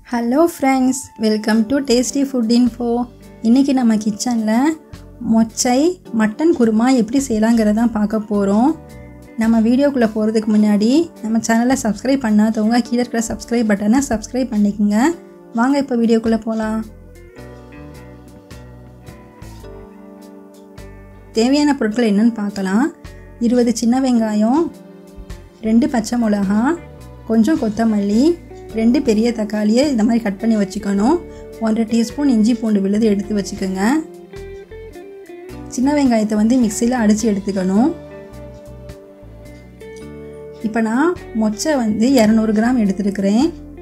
Hello friends, welcome to tasty food info. இன்றைக்கி நம்ம கிச்சனில் மொச்சை மட்டன் குருமா எப்படி செய்யலாங்கிறதான் பார்க்க போகிறோம். நம்ம வீடியோக்குள்ளே போகிறதுக்கு முன்னாடி நம்ம சேனலை சப்ஸ்கிரைப் பண்ணாதவங்க கீழே இருக்கிற சப்ஸ்கிரைப் பட்டனை சப்ஸ்கிரைப் பண்ணிக்கோங்க. வாங்க இப்போ வீடியோக்குள்ளே போகலாம். தேவையான பொருட்கள் என்னென்னு பார்க்கலாம். 20 சின்ன வெங்காயம், 2 பச்சை மிளகா, கொஞ்சம் கொத்தமல்லி, 2 பெரிய தக்காளியை இந்த மாதிரி கட் பண்ணி வச்சுக்கணும். 1.5 டீஸ்பூன் இஞ்சி பூண்டு விழுது எடுத்து வச்சுக்கோங்க. சின்ன வெங்காயத்தை மிக்சியில் அடித்து எடுத்துக்கணும். இப்போ நான் மொச்சை 200 கிராம் எடுத்துருக்கிறேன்.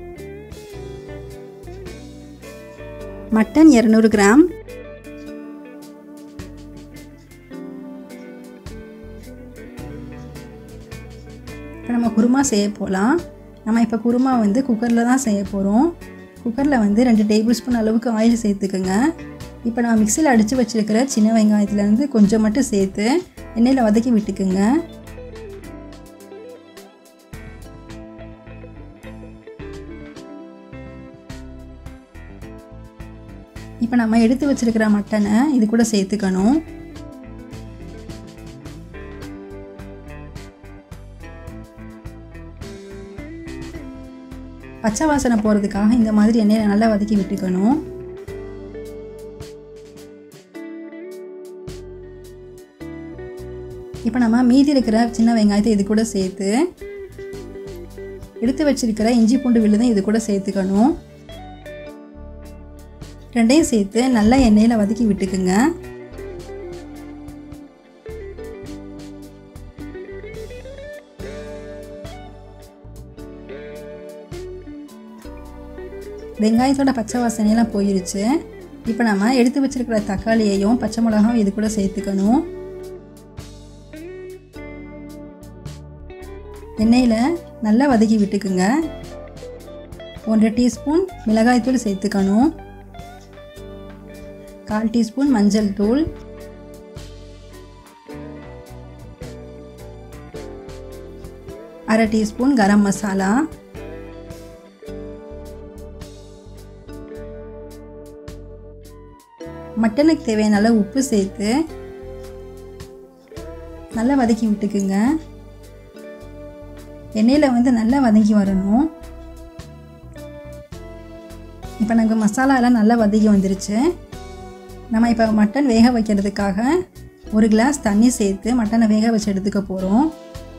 மட்டன் 200 கிராம், இப்போ நம்ம குருமா செய்ய போகலாம். நம்ம இப்போ குருமா குக்கரில் தான் செய்ய போகிறோம். குக்கரில் 2 டேபிள் ஸ்பூன் அளவுக்கு ஆயில் சேர்த்துக்குங்க. இப்போ நான் மிக்சியில் அடித்து வச்சுருக்கிற சின்ன வெங்காயத்துலேருந்து கொஞ்சம் மட்டும் சேர்த்து எண்ணெயில் வதக்கி விட்டுக்குங்க. இப்போ நம்ம எடுத்து வச்சுருக்கிற மட்டனை இது கூட சேர்த்துக்கணும். பச்சை வாசனை போகிறதுக்காக இந்த மாதிரி எண்ணெயில் நல்லா வதக்கி விட்டுக்கணும். இப்போ நம்ம மீதி இருக்கிற சின்ன வெங்காயத்தை இது கூட சேர்த்து எடுத்து வச்சிருக்கிற இஞ்சி பூண்டு விழுதை இது கூட சேர்த்துக்கணும். ரெண்டையும் சேர்த்து நல்லா எண்ணெயில் வதக்கி விட்டுக்குங்க. வெங்காயத்தோட பச்சை வாசனையெல்லாம் போயிருச்சு. இப்போ நம்ம எடுத்து வச்சிருக்கிற தக்காளியையும் பச்சை மிளகாவும் இது கூட சேர்த்துக்கணும். எண்ணெயில் நல்லா வதக்கி விட்டுக்குங்க. 1.5 டீஸ்பூன் மிளகாய்த்தூள் சேர்த்துக்கணும். 1/4 டீஸ்பூன் மஞ்சள் தூள், 1/2 டீஸ்பூன் கரம் மசாலா, மட்டனுக்கு தேவையான அளவு உப்பு சேர்த்து நல்லா வதக்கி விட்டுக்குங்க. எண்ணெயில் நல்லா வதக்கி வரணும். இப்போ நாங்கள் மசாலாலாம் நல்லா வதக்கி வந்துருச்சு. நம்ம இப்போ மட்டன் வேக வைக்கிறதுக்காக 1 கிளாஸ் தண்ணி சேர்த்து மட்டனை வேக வச்சு எடுத்துக்க போகிறோம்.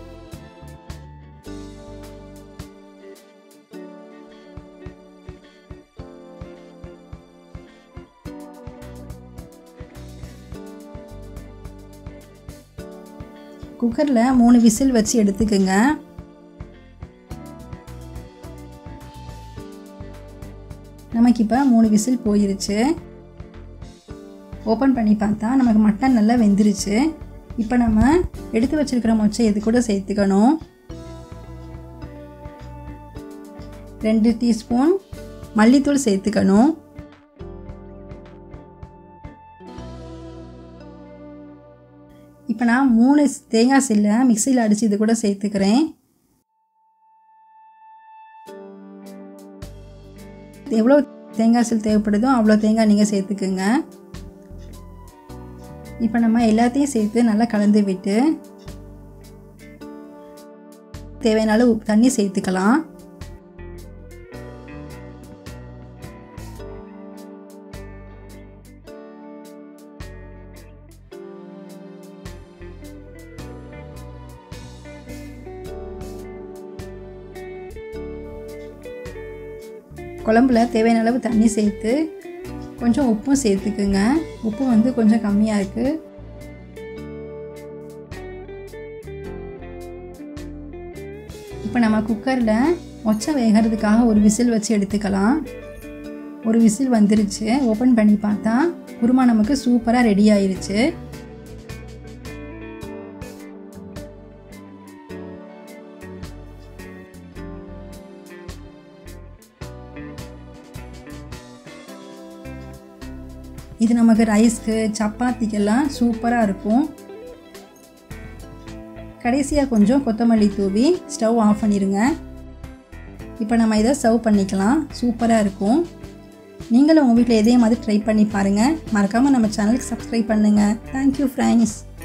குக்கரில் 3 விசில் வச்சு எடுத்துக்கோங்க. நமக்கு இப்போ 3 விசில் போயிருச்சு. ஓப்பன் பண்ணி பார்த்தா நமக்கு மட்டன் நல்லா வெந்துருச்சு. இப்போ நம்ம எடுத்து வச்சிருக்கிற மொச்சை இது கூட சேர்த்துக்கணும். 2 டீஸ்பூன் மல்லித்தூள் சேர்த்துக்கணும். இப்போ நான் 3 தேங்காய் சில்லை மிக்சியில் அடித்து இது கூட சேர்த்துக்கிறேன். எவ்வளோ தேங்காய் சில் தேவைப்படுதோ அவ்வளோ தேங்காய் நீங்கள் சேர்த்துக்குங்க. இப்போ நம்ம எல்லாத்தையும் சேர்த்து நல்லா கலந்து விட்டு தேவையான அளவு தண்ணி சேர்த்துக்கலாம். குழம்புல தேவையான அளவு தண்ணி சேர்த்து கொஞ்சம் உப்பும் சேர்த்துக்குங்க. உப்பு கொஞ்சம் கம்மியாக இருக்குது. இப்போ நம்ம குக்கரில் மொச்சை வேகிறதுக்காக 1 விசில் வச்சு எடுத்துக்கலாம். 1 விசில் வந்துருச்சு. ஓப்பன் பண்ணி பார்த்தா குருமா நமக்கு சூப்பராக ரெடி ஆயிருச்சு. இது நமக்கு ரைஸ்க்கு சப்பாத்திக்கெல்லாம் சூப்பராக இருக்கும். கடைசியாக கொஞ்சம் கொத்தமல்லி தூவி ஸ்டவ் ஆஃப் பண்ணிடுங்க. இப்போ நம்ம இதை சர்வ் பண்ணிக்கலாம். சூப்பராக இருக்கும். நீங்களும் உங்கள் வீட்டில் இதே மாதிரி ட்ரை பண்ணி பாருங்கள். மறக்காமல் நம்ம சேனலுக்கு சப்ஸ்கிரைப் பண்ணுங்கள். Thank you friends.